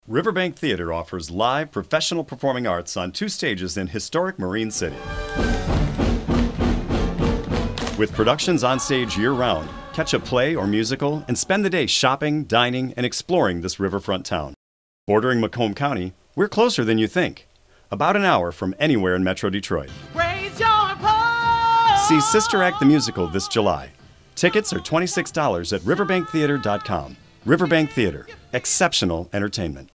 Riverbank Theatre offers live professional performing arts on 2 stages in historic Marine City. With productions on stage year-round, catch a play or musical and spend the day shopping, dining, and exploring this riverfront town. Bordering Macomb County, we're closer than you think. About an hour from anywhere in Metro Detroit. Raise your voice. See Sister Act the Musical this July. Tickets are $26 at riverbanktheatre.com. Riverbank Theatre, exceptional entertainment.